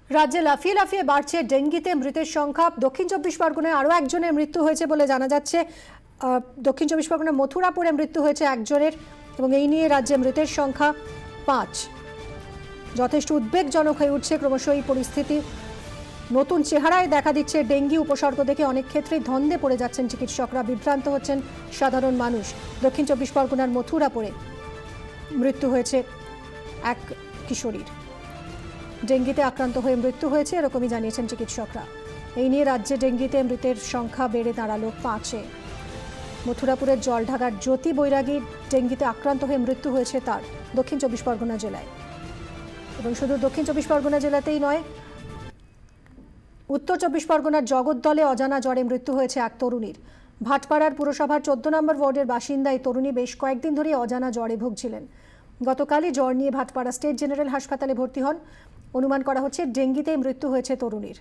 রাজ্যে লাফিয়ে লাফিয়ে বাড়ছে ডেঙ্গিতে মৃতের সংখ্যা। দক্ষিণ চব্বিশ পরগনায় আরও একজনের মৃত্যু হয়েছে বলে জানা যাচ্ছে। দক্ষিণ চব্বিশ পরগনার মথুরাপুরে মৃত্যু হয়েছে একজনের এবং এই নিয়ে রাজ্যে মৃতের সংখ্যা 5। যথেষ্ট উদ্বেগজনক হয়ে উঠছে ক্রমশ এই পরিস্থিতি। নতুন চেহারায় দেখা দিচ্ছে ডেঙ্গি। উপসর্গ দেখে অনেক ক্ষেত্রেই ধন্দে পড়ে যাচ্ছেন চিকিৎসকরা, বিভ্রান্ত হচ্ছেন সাধারণ মানুষ। দক্ষিণ চব্বিশ পরগনার মথুরাপুরে মৃত্যু হয়েছে এক কিশোরীর। ডেঙ্গিতে আক্রান্ত হয়ে মৃত্যু হয়েছে এরকমই জানিয়েছেন চিকিৎসকরা। এই নিয়ে রাজ্যে ডেঙ্গিতে মৃতের সংখ্যা বেড়ে দাঁড়ালো 5-এ। মথুরাপুরের জলঢাকার জ্যোতি বৈরাগী ডেঙ্গিতে আক্রান্ত হয়ে মৃত্যু হয়েছে তার দক্ষিণ চব্বিশ পরগনা জেলায়। এবং শুধু দক্ষিণ চব্বিশ পরগনা জেলাতেই নয়, উত্তর চব্বিশ পরগনার জগদ্দলে অজানা জ্বরে মৃত্যু হয়েছে এক তরুণীর। ভাটপাড়ার পুরসভার 14 নম্বর ওয়ার্ডের বাসিন্দা এই তরুণী বেশ কয়েকদিন ধরে অজানা জ্বরে ভুগছিলেন। গতকালই জ্বর নিয়ে ভাটপাড়া স্টেট জেনারেল হাসপাতালে ভর্তি হন। অনুমান করা হচ্ছে ডেঙ্গিতেই মৃত্যু হয়েছে তরুণীর।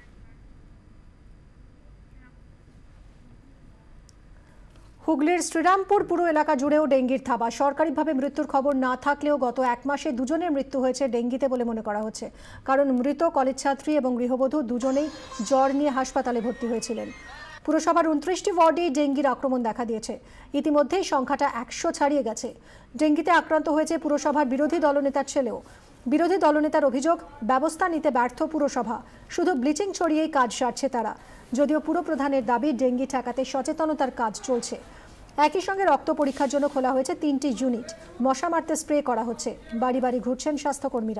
হুগলির শ্রীরামপুর পুরো এলাকা জুড়েও ডেঙ্গির থাবা। সরকারিভাবে মৃত্যুর খবর না থাকলেও গত 1 মাসে 2 জনের মৃত্যু হয়েছে ডেঙ্গিতে বলে মনে করা হচ্ছে। কারণ মৃত কলেজ ছাত্রী এবং গৃহবধূ দুজনেই জ্বর নিয়ে হাসপাতালে ভর্তি হয়েছিলেন। পুরসভার 29টি ওয়ার্ডেই ডেঙ্গির আক্রমণ দেখা দিয়েছে। ইতিমধ্যেই সংখ্যাটা 100 ছাড়িয়ে গেছে। ডেঙ্গিতে আক্রান্ত হয়েছে পুরসভার বিরোধী দলনেতার ছেলেও। বিরোধী দলনেতার অভিযোগ, ব্যবস্থা নিতে ব্যর্থ পুরসভা, শুধু ব্লিচিং ছড়িয়েই কাজ সারছে তারা। যদিও পুরপ্রধানের দাবি ডেঙ্গি ঠেকাতে সচেতনতার কাজ চলছে। একই সঙ্গে রক্ত পরীক্ষার জন্য খোলা হয়েছে 3টি ইউনিট। মশা মারতে স্প্রে করা হচ্ছে। বাড়ি বাড়ি ঘুরছেন স্বাস্থ্যকর্মীরা।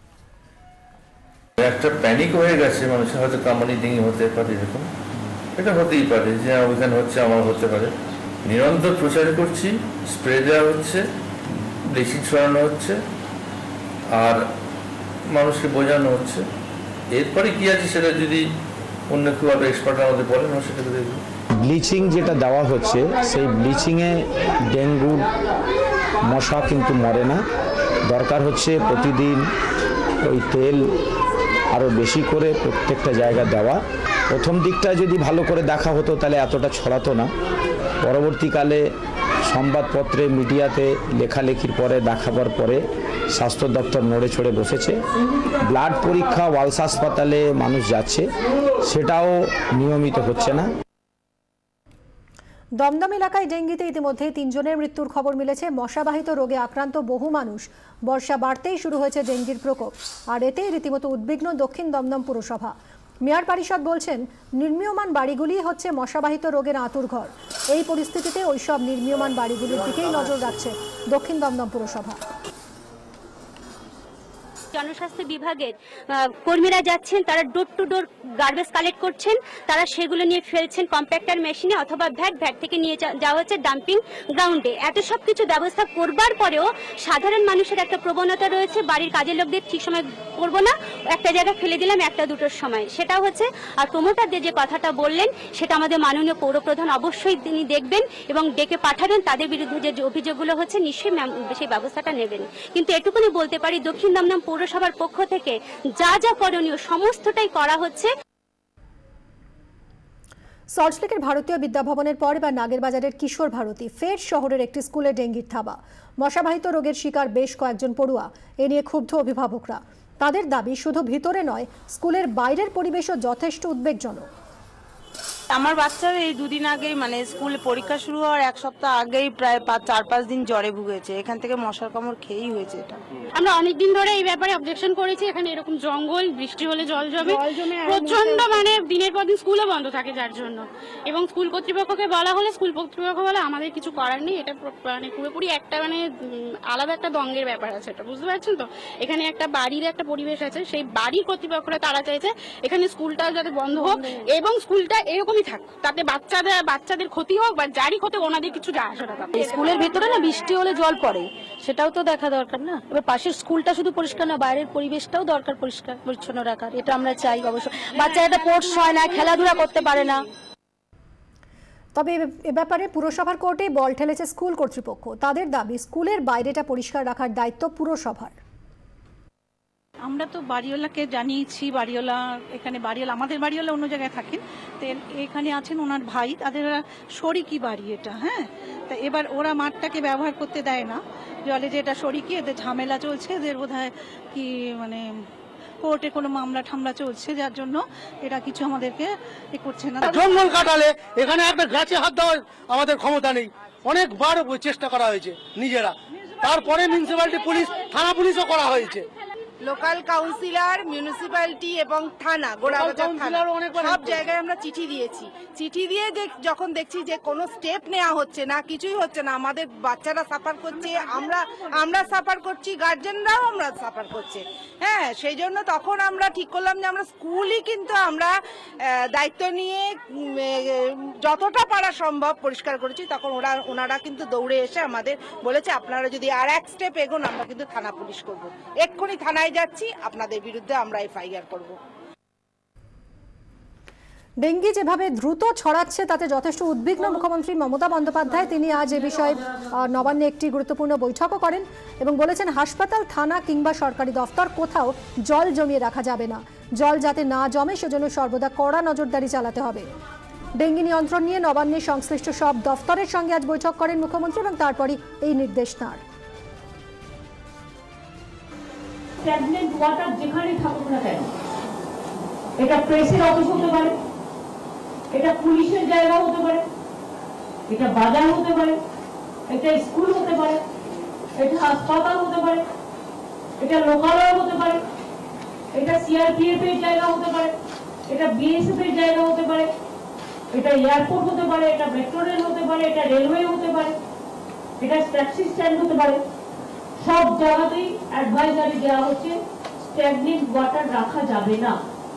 একটা প্যানিক হয়ে গেছে, মানুষের হয়তো কামড়ি ডেঙ্গি হতে পারে, এরকম এটা হতেই পারে যে ওইখানে হচ্ছে, আমার হতে পারে। নিরন্তর প্রচার করছি, স্প্রে দেওয়া হচ্ছে, ব্লিচিং ছড়ানো হচ্ছে, আর মানুষকে বোঝানো হচ্ছে। এরপরে কি আছে সেটা যদি অন্য কেউ আরো এক্সপার্ট আমাদের বলেন, সেটাকে দেখব। ব্লিচিং যেটা দেওয়া হচ্ছে, সেই ব্লিচিংয়ে ডেঙ্গুর মশা কিন্তু মরে না। দরকার হচ্ছে প্রতিদিন ওই তেল আরও বেশি করে প্রত্যেকটা জায়গা দেওয়া। প্রথম দিকটা যদি ভালো করে দেখা হতো তাহলে এতটা ছড়াতো না। পরবর্তীকালে সংবাদপত্রে, মিডিয়াতে লেখালেখির পরে, দেখাবার পরে স্বাস্থ্য দপ্তর নড়ে চড়ে বসেছে। ব্লাড পরীক্ষা ওয়ালস হাসপাতালে মানুষ যাচ্ছে, সেটাও নিয়মিত হচ্ছে না। দমদম এলাকায় ডেঙ্গিতে ইতিমধ্যে 3 জনের মৃত্যুর খবর মিলেছে। মশাবাহিত রোগে আক্রান্ত বহু মানুষ। বর্ষা বাড়তেই শুরু হয়েছে ডেঙ্গির প্রকোপ, আর এতেই রীতিমতো উদ্বিগ্ন দক্ষিণ দমদম পুরসভা। মেয়র পরিষদ বলছেন, নির্মীয়মান বাড়িগুলি হচ্ছে মশাবাহিত রোগের আঁতুড়ঘর। এই পরিস্থিতিতে ওইসব নির্মীয়মান বাড়িগুলির দিকেই নজর রাখছে দক্ষিণ দমদম পুরসভা। জনস্বাস্থ্য বিভাগের কর্মীরা যাচ্ছেন, তারা door to door garbage collect করছেন। তারা সেগুলো নিয়ে ফেলছেন কম্প্যাক্টার মেশিনে, অথবা ভ্যাট থেকে নিয়ে যাওয়া হচ্ছে ডাম্পিং গ্রাউন্ডে। এত সব কিছু ব্যবস্থা করবার পরেও সাধারণ মানুষের একটা প্রবণতা রয়েছে, বাড়ির কাজের লোকদের ঠিক সময় করবো না, একটা জায়গায় ফেলে দিলাম 1টা-2টোর সময়, সেটা হচ্ছে। আর প্রমোটারদের যে কথাটা বললেন, সেটা আমাদের মাননীয় পৌরপ্রধান অবশ্যই তিনি দেখবেন এবং ডেকে পাঠাবেন। তাদের বিরুদ্ধে যে অভিযোগগুলো হচ্ছে নিশ্চয়ই সেই ব্যবস্থাটা নেবেন। কিন্তু এটুকুনি বলতে পারি, দক্ষিণ দমদম পৌরসভার পক্ষ থেকে যা যা করণীয় সমস্তটাই করা হচ্ছে। সল্টলেকের ভারতীয় বিদ্যাভবনের পর এবার নাগেরবাজারের কিশোর ভারতী ফের শহরের একটি স্কুলে ডেঙ্গির থাবা। মশাবাহিত রোগের শিকার বেশ কয়েকজন পড়ুয়া। এ নিয়ে ক্ষুব্ধ অভিভাবকরা। তাদের দাবি, শুধু ভিতরে নয়, স্কুলের বাইরের পরিবেশও যথেষ্ট উদ্বেগজনক। আমার বাচ্চার এই 2 দিন আগে, মানে স্কুল পরীক্ষা শুরু হওয়ার 1 সপ্তাহ আগেই প্রায় 4-5 দিন জ্বরে ভুগেছে। এখান থেকে মশার কামড় খেয়েই হয়েছে। এটা আমরা অনেকদিন ধরে এই ব্যাপারে অবজেকশন করেছি। এখানে এরকম জঙ্গল, বৃষ্টি হলে জল জমে প্রচন্ড, মানে দিনের পর দিন স্কুলও বন্ধ থাকে যার জন্য। এবং স্কুল কর্তৃপক্ষকে বলা হলে স্কুল কর্তৃপক্ষ বলে আমাদের কিছু করার নেই। এটা মানে পুরোপুরি একটা মানে আলাদা একটা দ্বন্দ্বের ব্যাপার আছে, এটা বুঝতে পারছেন তো। এখানে একটা বাড়ির একটা পরিবেশ আছে, সেই বাড়ির কর্তৃপক্ষরা তারা চাইছে এখানে স্কুলটা যাতে বন্ধ হোক এবং স্কুলটা এরকমই থাক, তাতে বাচ্চাদের ক্ষতি হোক বা যারই ক্ষতি, ওনাদের কিছু যায় আসে না। স্কুলের ভিতরে না বৃষ্টি হলে জল পড়ে, সেটাও তো দেখা দরকার না। এবার পাশের স্কুলটা শুধু পরিষ্কার না, বাইরের পরিবেশটাও দরকার পরিষ্কার পরিচ্ছন্ন রাখার। এটা আমরা চাই অবশ্য। বাচ্চারা স্পোর্টস হয় না, খেলাধুলা করতে পারে না। তবে এ ব্যাপারে পুরসভার কোর্টে বল ঠেলেছে স্কুল কর্তৃপক্ষ। তাদের দাবি, স্কুলের বাইরেটা পরিষ্কার রাখার দায়িত্ব পুরসভার। আমরা তো বাড়িওয়ালাকে জানিয়েছি, বাড়িওয়ালা এখানে আমাদের বাড়িওয়ালা অন্য জায়গায় থাকেন, তো এখানে আছেন ওনার ভাই, তাদের শরিকি বাড়ি এটা। হ্যাঁ, তা এবার ওরা মাঠটাকে ব্যবহার করতে দেয় না, জলে যে এটা শরিকি, এদের ঝামেলা চলছে, এদের বোধহয় কি মানে কোর্টে কোনো মামলা ঠামলা চলছে, যার জন্য এটা কিছু আমাদেরকে করছে না। জঙ্গল কাটালে এখানে একটা গাছে হাত দেওয়ার আমাদের ক্ষমতা নেই, অনেকবার চেষ্টা করা হয়েছে নিজেরা, তারপরে মিউনিসিপ্যালিটি পুলিশ, থানা পুলিশও করা হয়েছে। লোকাল কাউন্সিলর, মিউনিসিপ্যালিটি এবং থানা, গোড়াবাজার থানা, সব জায়গায় আমরা চিঠি দিয়েছি। চিঠি দিয়ে যখন দেখছি যে কোনো স্টেপ নেওয়া হচ্ছে না, কিছুই হচ্ছে না, আমাদের বাচ্চারা সাফার করছে, আমরা সাফার করছি, গার্জেনরাও আমরা সাফার করছে। হ্যাঁ, সেই জন্য তখন আমরা ঠিক করলাম যে আমরা স্কুলই কিন্তু আমরা দায়িত্ব নিয়ে যতটা পারা সম্ভব পরিষ্কার করেছি। তখন ওনারা কিন্তু দৌড়ে এসে আমাদের বলেছে, আপনারা যদি আর এক স্টেপ এগোন আমরা কিন্তু থানা পুলিশ করবো, এক্ষুনি থানায় যাচ্ছি, আপনাদের বিরুদ্ধে আমরা এফআইআর করব। ডেঙ্গি যেভাবে দ্রুত ছড়াচ্ছে তাতে যথেষ্ট উদ্বিগ্ন মুখ্যমন্ত্রী মমতা বন্দ্যোপাধ্যায়। তিনি আজ এ বিষয়ে নবান্নে একটি গুরুত্বপূর্ণ বৈঠকও করেন এবং বলেছেন, হাসপাতাল, থানা কিংবা সরকারি দফতর কোথাও জল জমিয়ে রাখা যাবে না। জল যাতে না জমে সেজন্য সর্বদা কড়া নজরদারি চালাতে হবে। ডেঙ্গি নিয়ন্ত্রণ নিয়ে নবান্নে সংশ্লিষ্ট সব দফতরের সঙ্গে আজ বৈঠক করেন মুখ্যমন্ত্রী এবং তারপরই এই নির্দেশ তাঁর। স্ট্যাগনেন্ট ওয়াটার যেখানে থাকুক না কেন, এটা প্রেসের অফিস হতে পারে, এটা পুলিশের জায়গা হতে পারে, এটা বাজার হতে পারে, এটা স্কুল হতে পারে, এটা হাসপাতাল হতে পারে, এটা লোকালয় হতে পারে, এটা সিআরপিএফ এর জায়গা হতে পারে, এটা বিএসএফ এর জায়গা হতে পারে, এটা এয়ারপোর্ট হতে পারে, এটা মেট্রো রেল হতে পারে, এটা রেলওয়ে হতে পারে, এটা ট্যাক্সি স্ট্যান্ড হতে পারে। সব জায়গাতেই অ্যাডভাইজারি দেওয়া হচ্ছে, স্ট্যাগনেন্ট ওয়াটার রাখা যাবে না।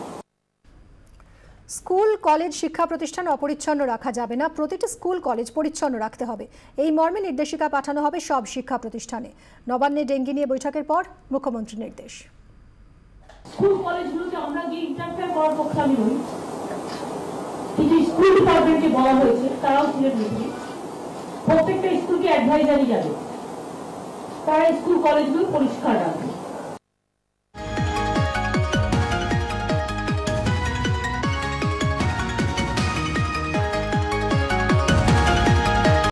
স্কুল, কলেজ, শিক্ষা প্রতিষ্ঠান অপরিচ্ছন্ন রাখা যাবে না, প্রতিটি স্কুল, কলেজ পরিচ্ছন্ন রাখতে হবে, এই মর্মে নির্দেশিকা পাঠানো হবে সব শিক্ষা প্রতিষ্ঠানে। নবান্নে ডেঙ্গি নিয়ে বৈঠকের পর মুখ্যমন্ত্রীর নির্দেশ। স্কুল কলেজগুলোকে আমরা যে ইন্টারফেয়ার করার পক্ষে আমি নই, কিছু স্কুল ডিপার্টমেন্টকে বলা হয়েছে, তারাও ছিলেন মিটিংয়ে। প্রত্যেকটা স্কুলকে অ্যাডভাইজারি যাবে, তারা স্কুল কলেজগুলো পরিষ্কার রাখবে।